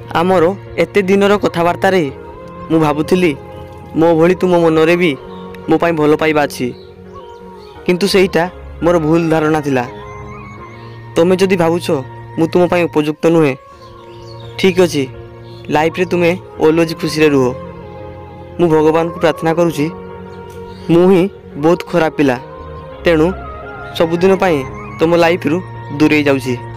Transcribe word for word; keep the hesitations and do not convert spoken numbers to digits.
आमर एते दिनर कथबार्तार मु भावुली मो भली तुम मनरे भी मो पाई भल पाइबा अछि किंतु सेईटा मोर भूल धारणा थिला। तुमे जदि भावुछ मु तुम पाई उपयुक्त नुहे ठीक अच्छी लाइफ रे तुमे ऑलवेज खुशी रे रुह। मु भगवान को प्रार्थना करुछि मु ही बहुत खराब पिला तेणु सबुदिन पाई तुम लाइफ रु दूरे जाउछि।